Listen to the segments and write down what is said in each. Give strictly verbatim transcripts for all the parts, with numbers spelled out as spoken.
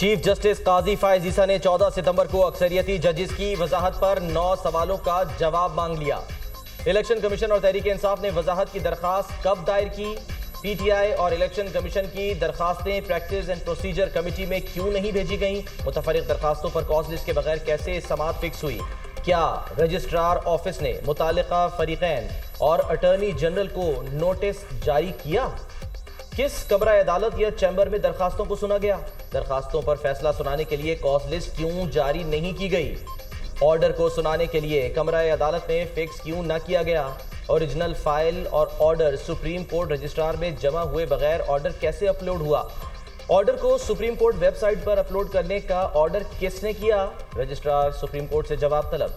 Chief justice काजी फायज ईसा ने चौदह सितंबर को अक्सरियती जजेस की वजाहत पर नौ सवालों का जवाब मांग लिया। इलेक्शन कमीशन और तहरीक इंसाफ ने वजाहत की दरखास्त कब दायर की? पीटीआई और इलेक्शन कमीशन की दरखास्तें प्रैक्टिस एंड प्रोसीजर कमेटी में क्यों नहीं भेजी गईं? मुतफरिक दरखास्तों पर कॉज लिस्ट के बगैर कैसे समाअत फिक्स हुई? क्या रजिस्ट्रार ऑफिस ने मुतालिका फरीकैन और अटॉर्नी जनरल को नोटिस जारी किया? किस कमरा अदालत या चैम्बर में दरखास्तों को सुना गया? दरखास्तों पर फैसला सुनाने के लिए कॉज लिस्ट क्यों जारी नहीं की गई? ऑर्डर को सुनाने के लिए कमरा अदालत में फिक्स क्यों न किया गया? ओरिजिनल फाइल और ऑर्डर सुप्रीम कोर्ट रजिस्ट्रार में जमा हुए बगैर ऑर्डर कैसे अपलोड हुआ? ऑर्डर को सुप्रीम कोर्ट वेबसाइट पर अपलोड करने का ऑर्डर किसने किया? रजिस्ट्रार सुप्रीम कोर्ट से जवाब तलब।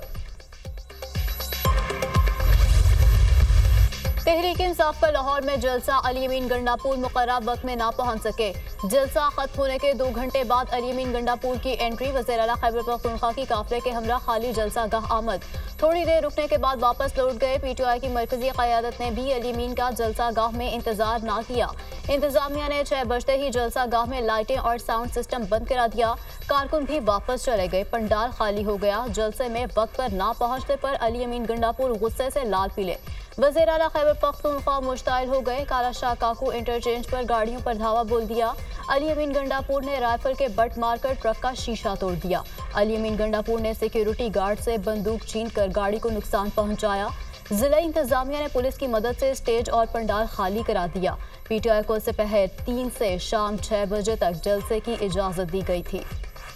तहरीक इंसाफ का लाहौर में जलसा, अली अमीन गंडापुर मुकर्रर वक्त में ना पहुंच सके। जलसा खत्म होने के दो घंटे बाद अली अमीन गंडापुर की एंट्री, वज़ीर आला खैबर पख्तूनख्वा की काफिले के हमरा खाली जलसा गाह आमद। थोड़ी देर रुकने के बाद वापस लौट गए। पीटीआई की मरकजी क़यादत ने भी अली अमीन का जलसा गाह में इंतजार ना किया। इंतजामिया ने छह बजते ही जलसा गाह में लाइटें और साउंड सिस्टम बंद करा दिया। कारकुन भी वापस चले गए। पंडाल खाली हो गया। जलसे में वक्त पर ना पहुंचने पर अली अमीन गंडापुर गुस्से से लाल पीले। वज़ीर आला खैबर पख्तूनख्वा मुश्ताइल हो गए। काला शाह काकू इंटरचेंज पर गाड़ियों पर धावा बोल दिया। अली अमीन गंडापुर ने राइफल के बट मारकर ट्रक का शीशा तोड़ दिया। अली अमीन गंडापुर ने सिक्योरिटी गार्ड से बंदूक छीन कर गाड़ी को नुकसान पहुंचाया। जिला इंतजामिया ने पुलिस की मदद से स्टेज और पंडाल खाली करा दिया। पीटीआई को दोपहर तीन से शाम छह बजे तक जलसे की इजाजत दी गई थी।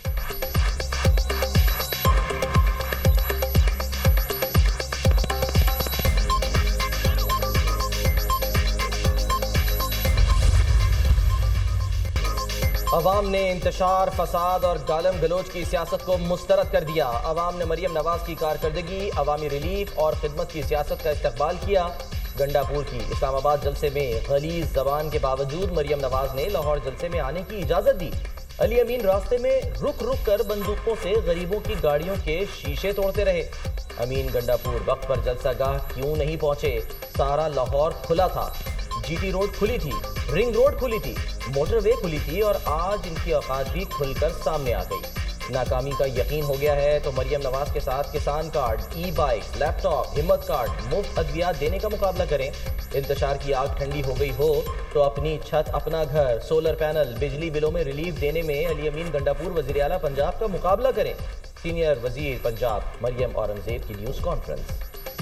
अवाम ने इंतशार, फसाद और गालम गलोच की सियासत को मुस्तरद कर दिया। अवाम ने मरियम नवाज की कारकर्दगी, अवामी रिलीफ और खिदमत की सियासत का इस्तकबाल किया। गंडापुर की इस्लामाबाद जलसे में गलीज जबान के बावजूद मरियम नवाज ने लाहौर जलसे में आने की इजाज़त दी। अली अमीन रास्ते में रुक रुक कर बंदूकों से गरीबों की गाड़ियों के शीशे तोड़ते रहे। अमीन गंडापुर वक्त पर जलसा गाह क्यों नहीं पहुंचे? सारा लाहौर खुला था। जीटी रोड खुली थी, रिंग रोड खुली थी, मोटरवे खुली थी और आज इनकी औकात भी खुलकर सामने आ गई। नाकामी का यकीन हो गया है तो मरियम नवाज के साथ किसान कार्ड, ई बाइक, लैपटॉप, हिम्मत कार्ड, मुफ्त अद्वियात देने का मुकाबला करें। इंतशार की आग ठंडी हो गई हो तो अपनी छत, अपना घर, सोलर पैनल, बिजली बिलों में रिलीफ देने में अली अमीन गंडापुर वज़ीर आला पंजाब का मुकाबला करें। सीनियर वजीर पंजाब मरियम औरंगजेब की न्यूज़ कॉन्फ्रेंस।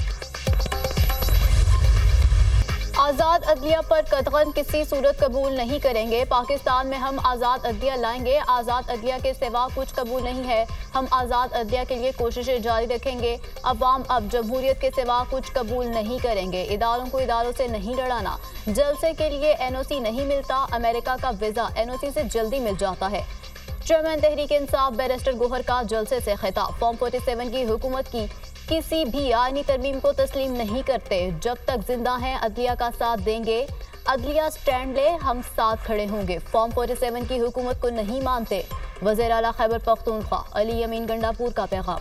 आज़ाद अदलिया पर कतगन किसी सूरत कबूल नहीं करेंगे। पाकिस्तान में हम आज़ाद अदलिया लाएंगे। आज़ाद अदलिया के सिवा कुछ कबूल नहीं है। हम आज़ाद अदलिया के लिए कोशिशें जारी रखेंगे। अवाम अब जमहूरियत के सिवा कुछ कबूल नहीं करेंगे। इदारों को इदारों से नहीं लड़ाना। जलसे के लिए एन ओ सी नहीं मिलता। अमेरिका का वीज़ा एन ओ सी से जल्दी मिल जाता है। चेयरमैन तहरीक इंसाफ बैरिस्टर गोहर का जलसे से खिताब। फॉर्म फोर्टी सेवन की हुकूमत की किसी भी आईनी तरमीम को तस्लीम नहीं करते। जब तक जिंदा हैं अदलिया का साथ देंगे। अदलिया स्टैंड ले, हम साथ खड़े होंगे। फॉर्म फोर्टी सेवन की हुकूमत को नहीं मानते। वज़ीर आला खैबर पख्तूनख्वा अली अमीन गंडापुर का पैगाम।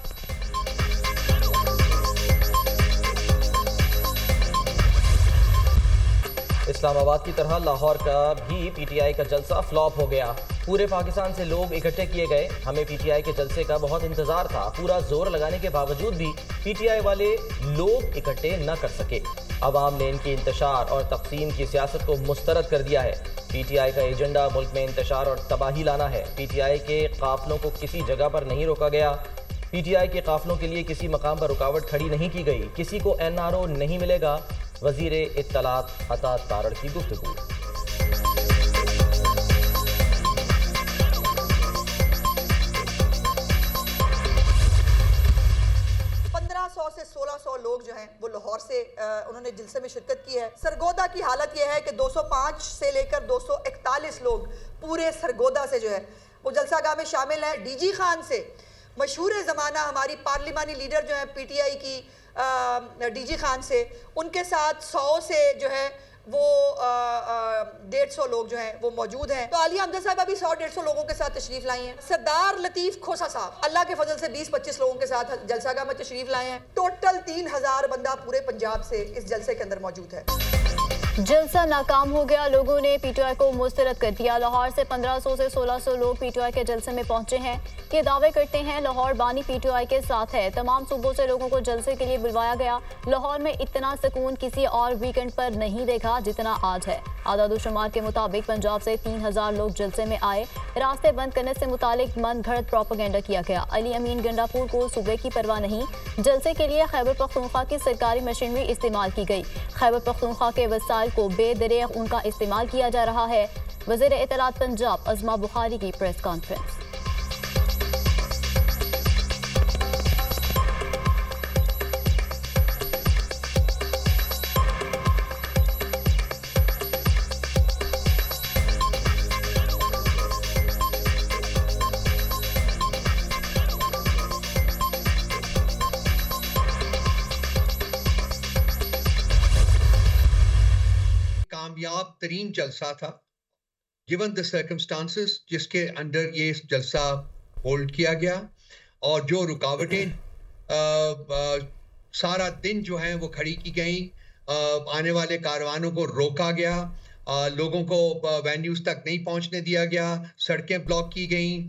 इस्लामाबाद की तरह लाहौर का भी पीटीआई का जलसा फ्लॉप हो गया। पूरे पाकिस्तान से लोग इकट्ठे किए गए। हमें पीटीआई के जलसे का बहुत इंतजार था। पूरा जोर लगाने के बावजूद भी पीटीआई वाले लोग इकट्ठे न कर सके। अवाम ने इनकी इंतशार और तकसीम की सियासत को मुस्तरद कर दिया है। पीटीआई का एजेंडा मुल्क में इंतशार और तबाही लाना है। पीटीआई के काफिलों को किसी जगह पर नहीं रोका गया। पीटीआई के काफिलों के लिए किसी मकाम पर रुकावट खड़ी नहीं की गई। किसी को एन आर ओ नहीं मिलेगा। वजीर इत्तलात अता तारड़ की गुफ्तगू। पंद्रह सौ से सोलह सौ लोग जो हैं वो लाहौर से उन्होंने जलसे में शिरकत की है। सरगोदा की हालत यह है कि दो सौ पाँच से लेकर दो सौ इकतालीस लोग पूरे सरगोदा से जो है वो जलसागाह में शामिल हैं। डीजी खान से मशहूर ज़माना हमारी पार्लिमानी लीडर जो है पीटीआई की डीजी खान से, उनके साथ सौ से जो है वो डेढ़ सौ लोग जो हैं वो मौजूद हैं। तो आलिया हमजा साहब अभी सौ डेढ़ सौ लोगों के साथ तशरीफ लाई हैं। सरदार लतीफ़ खोसा साहब अल्लाह के फजल से बीस पच्चीस लोगों के साथ जलसागाह में तशरीफ लाए हैं। टोटल तीन हजार बंदा पूरे पंजाब से इस जलसे के अंदर मौजूद है। जलसा नाकाम हो गया, लोगों ने पीटीआई को मुस्तरद कर दिया। लाहौर से पंद्रह सौ से सोलह सौ लोग पीटीआई के जलसे में पहुंचे हैं। ये दावे करते हैं लाहौर बानी पीटीआई के साथ है। तमाम सूबों से लोगों को जलसे के लिए बुलवाया गया। लाहौर में इतना सुकून किसी और वीकेंड पर नहीं देखा जितना आज है। आदादुशुमार के मुताबिक पंजाब से तीन हजार लोग जलसे में आए। रास्ते बंद करने से मुतालिक मन घड़त प्रोपेगेंडा किया गया। अली अमीन गंडापुर को सूबे की परवाह नहीं। जलसे के लिए खैबर पख्तूनख्वा की सरकारी मशीनरी इस्तेमाल की गई। खैबर पख्तूनख्वा के वसाइल को बेदरेग उनका इस्तेमाल किया जा रहा है। वज़ीर इत्तलात पंजाब अज़मा बुखारी की प्रेस कॉन्फ्रेंस। कामयाब तरीन जलसा था गिवन द सर्कमस्टांसेस जिसके अंडर ये जलसा होल्ड किया गया, और जो रुकावटें सारा दिन जो हैं वो खड़ी की गई, आने वाले कारवानों को रोका गया, आ, लोगों को वेन्यूज तक नहीं पहुंचने दिया गया, सड़कें ब्लॉक की गई।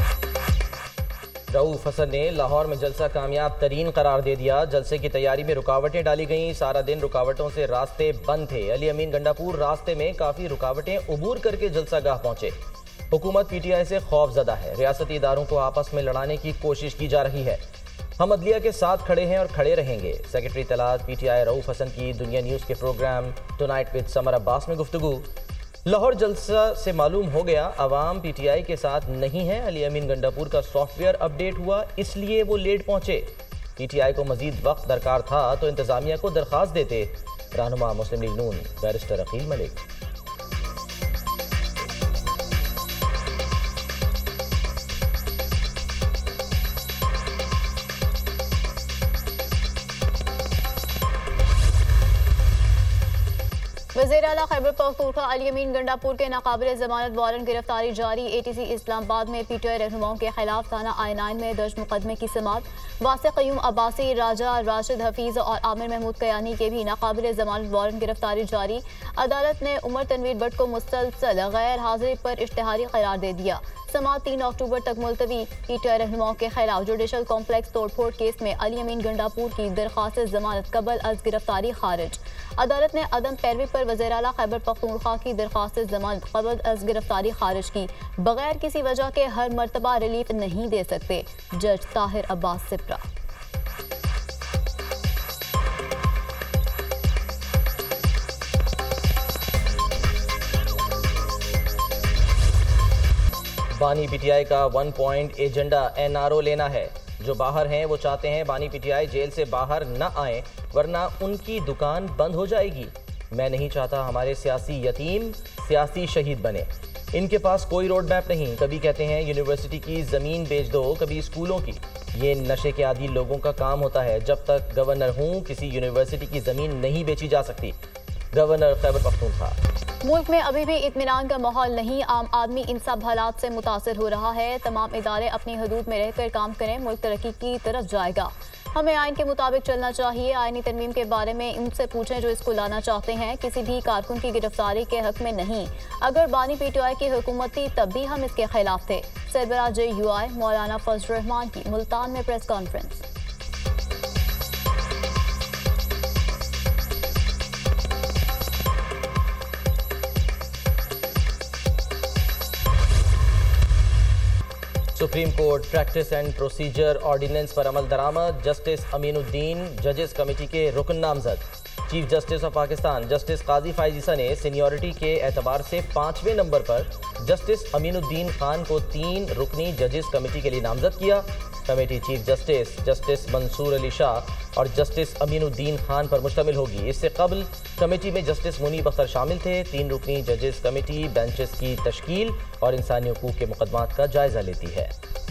रऊफ हसन ने लाहौर में जलसा कामयाब तरीन करार दे दिया। जलसे की तैयारी में रुकावटें डाली गईं, सारा दिन रुकावटों से रास्ते बंद थे। अली अमीन गंडापुर रास्ते में काफ़ी रुकावटें अबूर करके जलसा गाह पहुंचे। हुकूमत पीटीआई से खौफजदा है, रियासती इदारों को आपस में लड़ाने की कोशिश की जा रही है। हम अदलिया के साथ खड़े हैं और खड़े रहेंगे। सेक्रेटरी इत्तलात पीटीआई रऊफ हसन की दुनिया न्यूज़ के programme tonight with Samar Abbas में गुफ्तगू। लाहौर जलसा से मालूम हो गया अवाम पीटीआई के साथ नहीं है। अली अमीन गंडापुर का सॉफ्टवेयर अपडेट हुआ, इसलिए वो लेट पहुंचे। पीटीआई को मजीद वक्त दरकार था तो इंतजामिया को दरख्वास्त देते। रहनुमा Muslim League Noon barrister Aqeel Malik. वज़ीर आला खैबर पख्तूनख्वा अली अमीन गंडापुर के नाकाबिल जमानत वारंट गिरफ्तारी जारी। एटीसी इस्लामाबाद में पीटीआई रहनुमाओं के खिलाफ थाना आई नाइन में दर्ज मुकदमे की समात। वासिक क़य्यूम अब्बासी, राजा राशिद हफीज़ और आमिर महमूद कयानी के भी नाकाबिल जमानत वारंट गिरफ्तारी जारी। अदालत ने उमर तनवीर भट्ट को मुसलसल गैर हाजिरी पर इश्तिहारी करार दे दिया। समात तीन अक्टूबर तक मुलतवी। पीटीआई रहनुमाओं के खिलाफ जुडिशल कॉम्प्लेक्स तोड़फोड़ केस में अली अमीन गंडापुर की दरख्वास्त जमानत कबल अज गिरफ्तारी खारिज। अदालत ने अदम पैरवी पर वज़ीर आला खैबर पख्तूनख्वा की दरख्वास्त जमानत कबल अज गिरफ्तारी खारिज की। बगैर किसी वजह के हर मरतबा रिलीफ नहीं दे सकते। जज ताहिर अब्बास सिप्रा। बानी पीटीआई का वन पॉइंट एजेंडा एनआरओ लेना है। जो बाहर हैं वो चाहते हैं बानी पीटीआई जेल से बाहर न आए, वरना उनकी दुकान बंद हो जाएगी। मैं नहीं चाहता हमारे सियासी यतीम सियासी शहीद बने। इनके पास कोई रोड मैप नहीं। कभी कहते हैं यूनिवर्सिटी की ज़मीन बेच दो, कभी स्कूलों की। ये नशे के आदी लोगों का काम होता है। जब तक गवर्नर हूँ किसी यूनिवर्सिटी की ज़मीन नहीं बेची जा सकती। गवर्नर खैबर पख्तूनख्वा। मुल्क में अभी भी इत्मीनान का माहौल नहीं। आम आदमी इन सब हालात से मुतासर हो रहा है। तमाम इदारे अपनी हदूद में रहकर काम करें, मुल्क तरक्की की तरफ जाएगा। हमें आइन के मुताबिक चलना चाहिए। आइनी तरमीम के बारे में उनसे पूछें जो इसको लाना चाहते हैं। किसी भी कारकुन की गिरफ्तारी के हक में नहीं। अगर बानी पीटीआई की हुकूमत थी तब भी हम इसके खिलाफ थे। सरबराह जे यू आई मौलाना फजल रहमान की मुल्तान में press conference. Supreme Court practice and procedure ordinance पर अमल दरामद। जस्टिस अमीनुद्दीन जजेस कमेटी के रुकन नामजद। Chief justice of Pakistan justice Qazi Faez Isa ने सीनियरिटी के एतबार से पाँचवें नंबर पर जस्टिस अमीनुद्दीन खान को तीन रुकनी जजेस कमेटी के लिए नामजद किया। Committee chief justice justice Mansoor Ali Shah और जस्टिस अमीनुद्दीन खान पर मुश्तमिल होगी। इससे कबल कमेटी में जस्टिस मुनीब अख्तर शामिल थे। तीन रुकनी जजेस कमेटी बेंचेस की तश्कील और इंसानी हकूक़ के मुकदमात का जायज़ा लेती है।